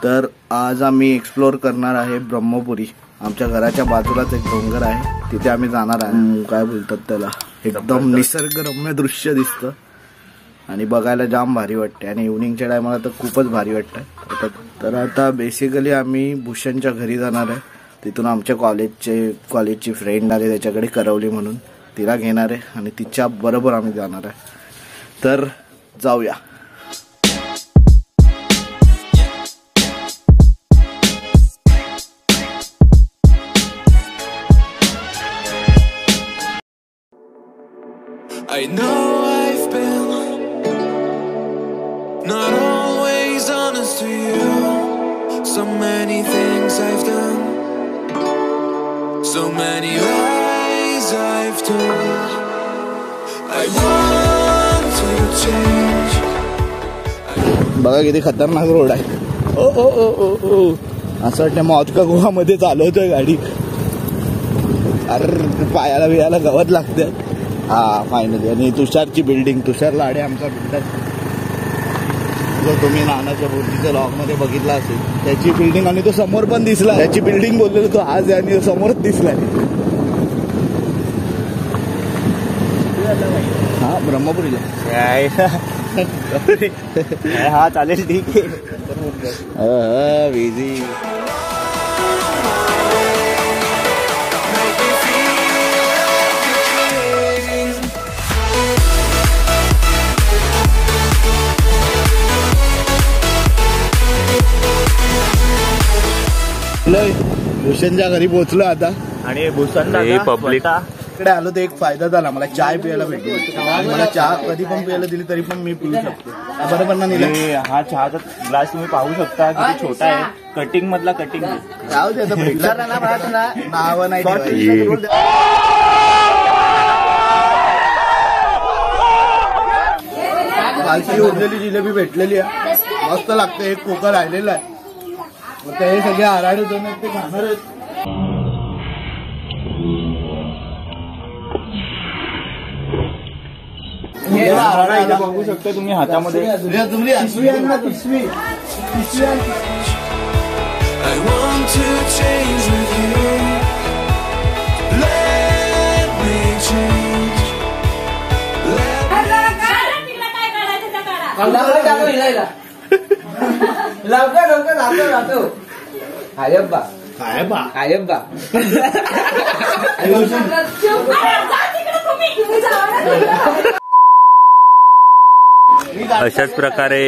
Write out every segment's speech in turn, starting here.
तर आज आम्ही एक्सप्लोर करणार आहे ब्रह्मपुरी। आमच्या घराच्या बाजूलाच एक डोंगर आहे, तिथे आम्ही जाणार आहे। काय बोलतात त्याला, एकदम निसर्गरम्य दृश्य दिसतं आणि बघायला जाम भारी वाटते आणि इव्हनिंगच्या टायमाला तर खूपच भारी वाटतं। तर आता बेसिकली आम्ही भूषणच्या घरी जाणार आहे। तिथून आमच्या कॉलेजची फ्रेंड आली त्याच्याकडे करवली म्हणून, तिला घेणार आहे आणि तिच्या बरोबर आम्ही जाणार आहे। तर जाऊया। I know I've been not always honest to you. So many things I've done, so many lies I've told. I want to change. बघा किती खतरनाक रोड आहे। ओ ओ ओ ओ ओ असं वाटतं मौत का गुहामध्ये चालवतोय गाडी। अरे पायाला बियाला गवत लागते। हा फायनली। आणि तुषारची बिल्डिंग, तुषार लाडे आमचा बिल्डर, जो तुम्ही नानाच्या बोटीच्या लॉग मध्ये बघितला असेल, त्याची बिल्डिंग। आणि तो समोर पण दिसला, त्याची बिल्डिंग बोललेलो तो आज आहे आणि समोरच दिसलाय। हा ब्रह्मपुरीला हा चालेल, ठीक आहे। बिझी भूषणच्या घरी पोहोचलो आता। आणि भूषण पब्लिक इकडे आलो तर एक फायदा झाला, मला चाय प्यायला भेटली। मला चहा कधी पण प्यायला दिली तरी पण मी पिऊ शकतो, बरोबर ना नीला? हा चहाचा ग्लास तुम्ही पाहू शकता किती छोटा आहे, कटिंग मधला कटिंग। नाव नाही कालची उरलेली जिलेबी भेटलेली आहे, मस्त लागते। एक कोका राहिलेला आहे, आता हे सगळे आराडे दोन ते खाणार आहेत। बघू शकता तुम्ही हातामध्ये तुम्ही पिशवी आहे ना, पिशवी I want to change with you. Let me change. अशाच प्रकारे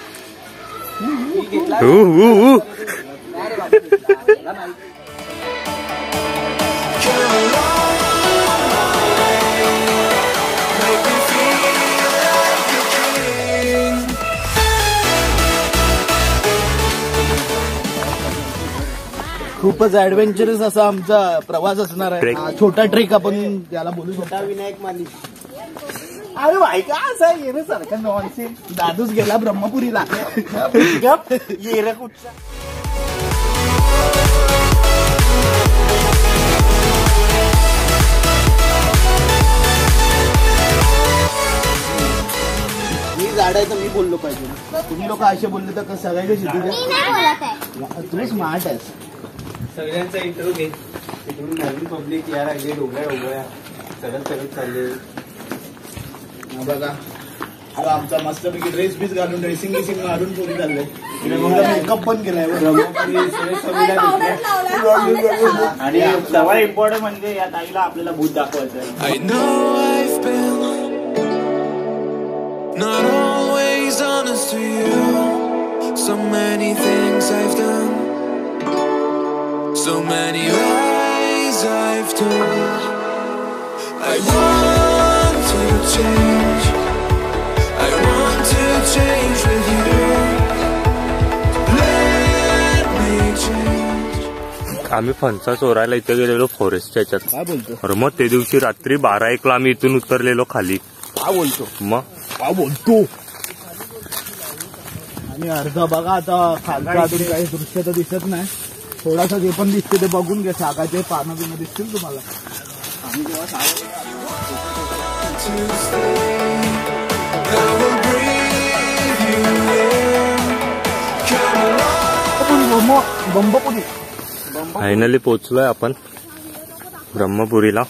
खूपच ऍडव्हेंचरस असा आमचा प्रवास असणार आहे। छोटा ट्रेक आपण त्याला बोलू शकतो। विनायक माली, अरे भाई का असं आहे रे सारखं नॉनसेन्स। दादूच गेला ब्रह्मपुरीला। ये रे कुठचा मी झाडायचं मी बोललो पाहिजे, तुम्ही लोक असे बोलले तर सगळ्यांना शिकू द्या। तुम्ही स्मार्ट आहेस। सगळ्यांचा इंटरव्ह्यू घे, तिकडून नवीन पब्लिक यार आहे, डोंगळ्या चढत चालले। बघा आमचा मस्तपैकी ड्रेस बीस घालून ड्रेसिंग मारून पोरी चाललंय, मेकअप पण केलाय। आणि सगळ्यात इम्पॉर्टंट म्हणजे या ताईला आपल्याला भूत दाखवायचं आहे। I know I've been not always honest to you. So many things I've done, so many lies I've told. I want to change. I want to change with you. Let me change. आम्ही फणसा चोरायला इथे गेलेलो फॉरेस्टच्या याच्यात। काय बोलतो? अरे मग ते दिवशी रात्री 12-1ला आम्ही इथून उतरलेलो खाली। काय बोलतो? मग काय बोलतो? आणि अर्धा बघा आता खालचा अजून काही दृश्य तर दिसत नाही, थोडासा जे पण दिसते ते बघून घ्या। सागाचे पानं बिनं दिसतील तुम्हाला। आम्ही जेव्हा ब्रह्मपुरी फायनली पोहोचलोय आपण ब्रह्मपुरीला.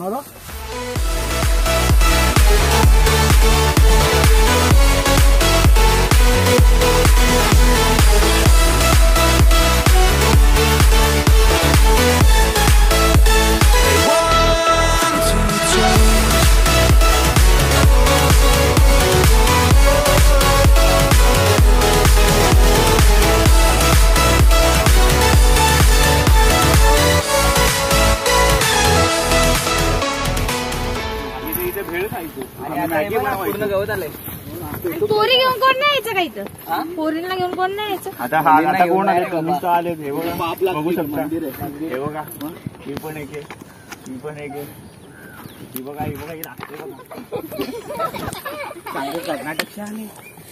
पूर्ण गवत आलंय. पोरी घेऊन कोण नाही यायचं का इथं? पोरींना घेऊन कोण नाही यायचं? आता कोण आले? तुम्हीच आले. हे बघा बघू शकता. हे बघा ही पण एक आहे, ही पण एक आहे. ही बघा ही बघा ही लागते कर्नाटकच्या आले.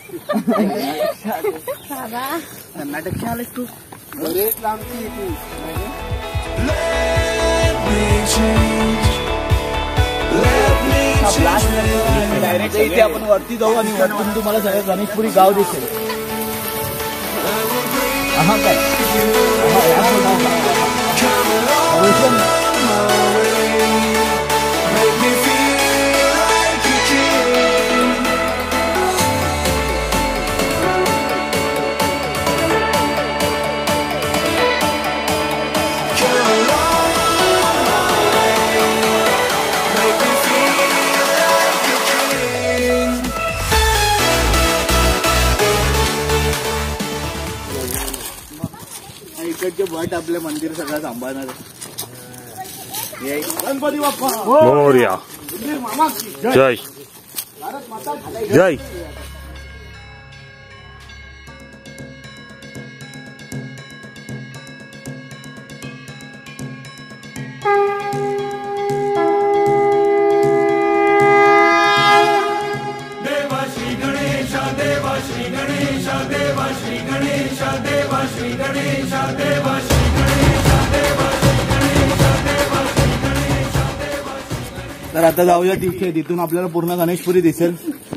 कर्नाटकच्या आलेस तू. बरेच लांबची येते. डायरेक्ट इथे आपण वरती जाऊ आणि वरतून तुम्हाला सगळं गणेशपुरी गाव दिसेल. हा काय इकडचे भट आपले मंदिर सगळं सांभाळणार. गणपती बाप्पा मोरया. जय जय. तर आता जाऊया तिथे, तिथून आपल्याला पूर्ण गणेशपुरी दिसेल.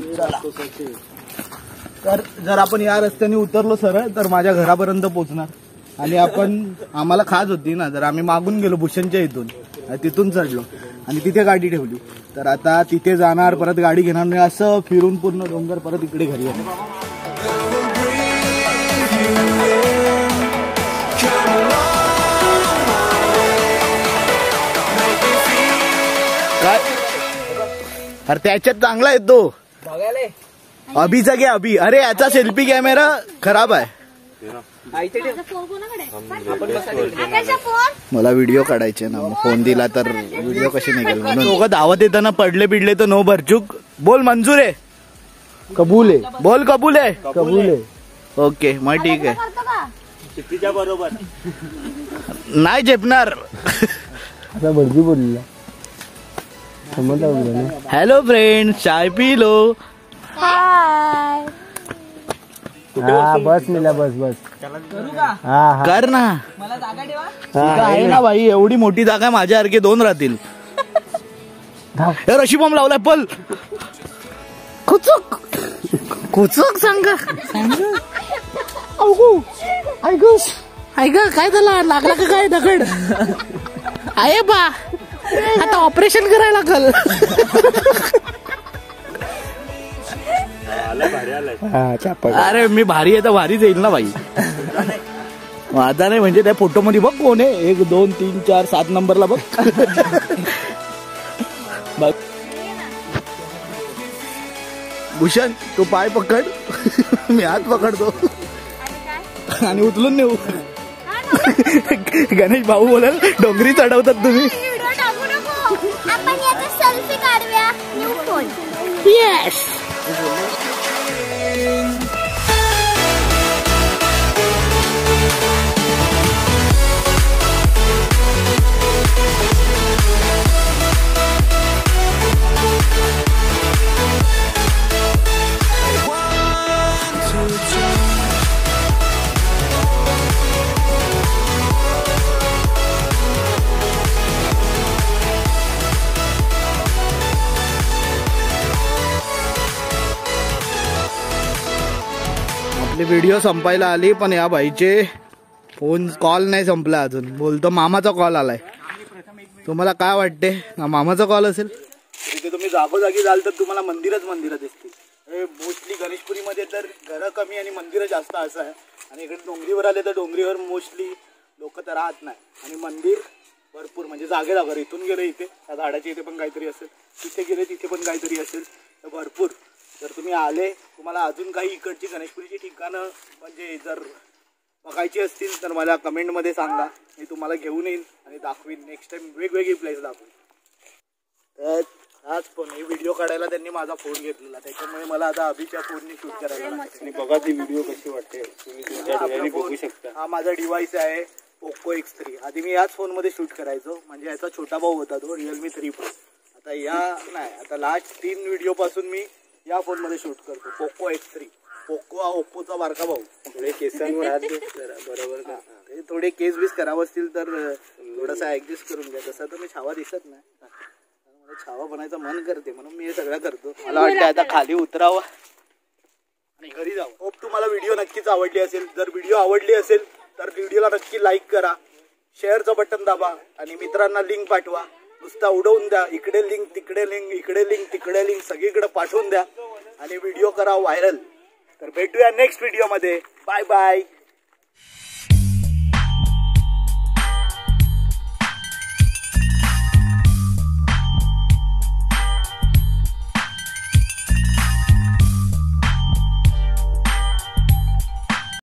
तर जर आपण या रस्त्याने उतरलो सरळ तर माझ्या घरापर्यंत पोहोचणार. आणि आम्हाला खाज होती ना, जर आम्ही मागून गेलो भूषणच्या इथून, तिथून चढलो आणि तिथे गाडी ठेवली, तर आता तिथे जाणार, परत गाडी घेणार नाही, असं फिरून पूर्ण डोंगर परत इकडे घरी येणार. काय अरे त्याच्यात चांगला येतो अभिचा घे. अभि अरे याचा सेल्फी कॅमेरा खराब आहे. मला व्हिडिओ काढायचे ना, फोन दिला तर व्हिडिओ कशी निघेल म्हणून. दोघं धावत येताना पडले बिडले तर नो भरचूक. बोल मंजूर आहे, कबूल आहे, बोल कबूल आहे, कबूल आहे. ओके मग ठीक आहे. बरोबर नाही झेपणार. आता भरती बोलला. हॅलो फ्रेंड, चाय पी लो. हाय. हा बस मिला बस बस हा कर ना. मला जागा ठेवा. आहे ना भाई, एवढी मोठी जागा आहे, माझ्यासारखे 2 राहतील. रशी बॉम्ब लावलाय पल. कुचुक कुचुक सांगा. ऐक काय झालं, लागला का काय दगड? आहे बा, आता ऑपरेशन करायला लागल. अरे मी भारी आहे तर भारीच येईल ना भाई. माझा नाही म्हणजे त्या फोटो मध्ये बघ कोण आहे. 1 2 3 4 7 नंबरला बघ. बघ भूषण, तू पाय पकड, मी हात पकडतो आणि उचलून नेऊ. गणेश भाऊ बोलाल डोंगरी चढवतात तुम्ही. आपण याचा सेल्फी काढूया. New phone. येस. व्हिडिओ संपायला आली, पण या भाईचे फोन कॉल नाही संपला अजून, बोलतो मामाचा कॉल आलाय. तुम्हाला काय वाटते? मामाचा कॉल असेल. इथे तुम्ही जागोजागी जाल तर तुम्हाला मंदिरच मंदिरं दिसतील. मोस्टली गणेशपुरीमध्ये तर घरं कमी आणि मंदिरं जास्त असं आहे. आणि इकडे डोंगरीवर आले तर डोंगरीवर मोस्टली लोक तर राहत नाही आणि मंदिर भरपूर म्हणजे जागेजागर. इथून गेले इथे त्या झाडाच्या इथे पण काहीतरी असेल, तिथे गेले तिथे पण काहीतरी असेल, तर भरपूर. जर तुम्ही आले, तुम्हाला अजून काही इकडची गणेशपुरीची ठिकाणं म्हणजे जर बघायची असतील तर मला कमेंटमध्ये सांगा, मी तुम्हाला घेऊन येईन आणि दाखवीन. नेक्स्ट टाइम वेगवेगळी प्लेस दाखवीन. तर हाच फोन, ही व्हिडिओ काढायला त्यांनी माझा फोन घेतलेला, त्याच्यामुळे मला आता अभिच्या फोननी शूट करायला लागतं. आणि बघा ती व्हिडिओ कशी वाटते, तुम्ही तुमच्या डोळ्यांनी बघू शकता. हा माझा डिव्हाइस आहे पोको X3. आधी मी याच फोनमध्ये शूट करायचो, म्हणजे याचा छोटा भाऊ होता तो Realme 3 Pro. आता या नाही, आता लास्ट 3 व्हिडिओ पासून मी या फोनमध्ये शूट करतो, पोको X3. पोको हा ओप्पोचा बारका भाऊ. थोडे केसांवर हात बरोबर का, थोडे केस बीस खराब असतील तर थोडासा ऍडजस्ट करून घ्या. तसा तर मी छावा दिसत नाही, मला छावा बनायचं मन करते म्हणून मी हे सगळं करतो. मला वाटतं आता खाली उतरावं आणि घरी जावं. होप तुम्हाला व्हिडिओ नक्कीच आवडली असेल. जर व्हिडिओ आवडली असेल तर व्हिडिओला नक्की लाईक करा, शेअरचं बटन दाबा आणि मित्रांना लिंक पाठवा. नुसता उडवून द्या, इकडे लिंक तिकडे लिंक, इकडे लिंक तिकडे लिंक, सगळीकडे पाठवून द्या आणि व्हिडिओ करा व्हायरल. तर भेटूया नेक्स्ट व्हिडिओमध्ये. Bye bye.